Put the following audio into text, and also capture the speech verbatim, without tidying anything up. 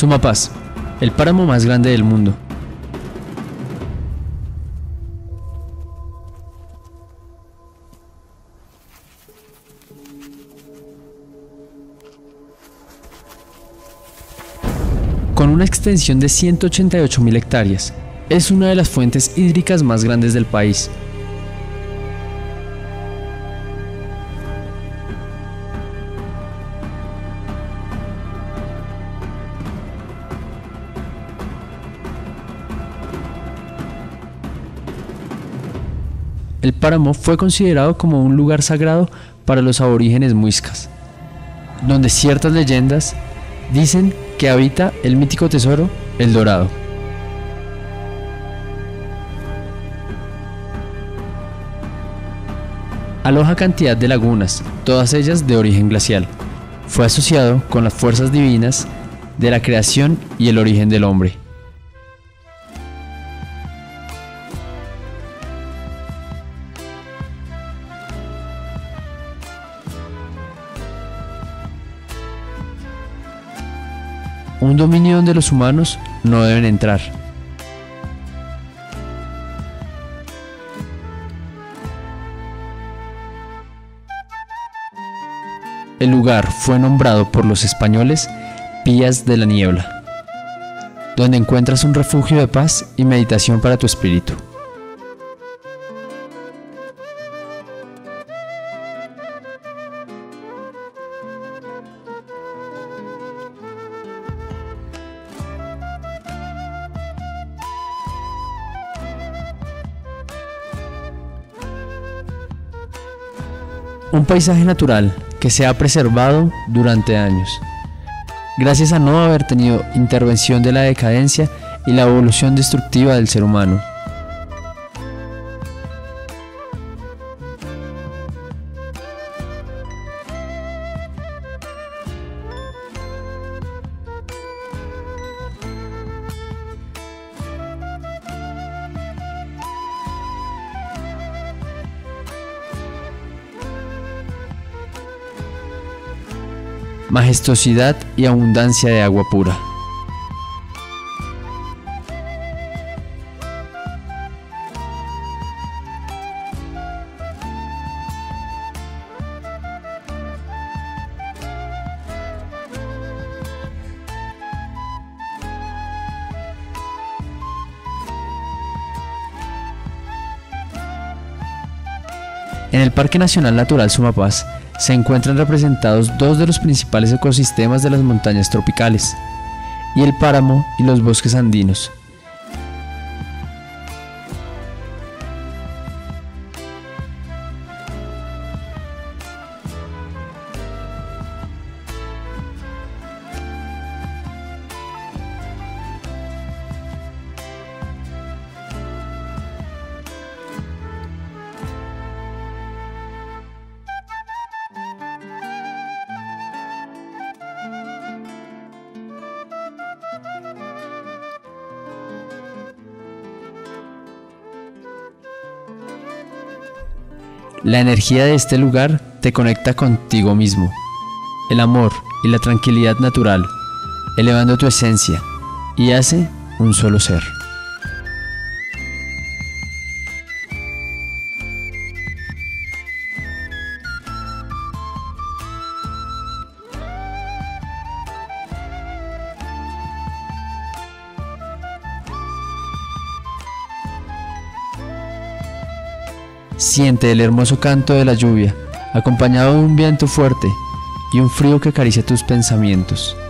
Sumapaz, el páramo más grande del mundo. Con una extensión de ciento ochenta y ocho mil hectáreas, es una de las fuentes hídricas más grandes del país. El páramo fue considerado como un lugar sagrado para los aborígenes muiscas, donde ciertas leyendas dicen que habita el mítico tesoro, el Dorado. Aloja cantidad de lagunas, todas ellas de origen glacial. Fue asociado con las fuerzas divinas de la creación y el origen del hombre. Un dominio donde los humanos no deben entrar. El lugar fue nombrado por los españoles Pías de la Niebla, donde encuentras un refugio de paz y meditación para tu espíritu. Un paisaje natural que se ha preservado durante años, gracias a no haber tenido intervención de la decadencia y la evolución destructiva del ser humano. Majestuosidad y abundancia de agua pura. En el Parque Nacional Natural Sumapaz se encuentran representados dos de los principales ecosistemas de las montañas tropicales, y el páramo y los bosques andinos. La energía de este lugar te conecta contigo mismo, el amor y la tranquilidad natural, elevando tu esencia y hace un solo ser. Siente el hermoso canto de la lluvia, acompañado de un viento fuerte y un frío que acaricia tus pensamientos.